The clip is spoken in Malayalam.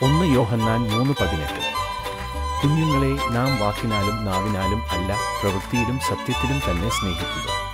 1 യോഹന്നാൻ 3:18. കുഞ്ഞുങ്ങളെ, നാം വാക്കിനാലും നാവിനാലും അല്ല, പ്രവൃത്തിയിലും സത്യത്തിലും തന്നെ സ്നേഹിക്കുക.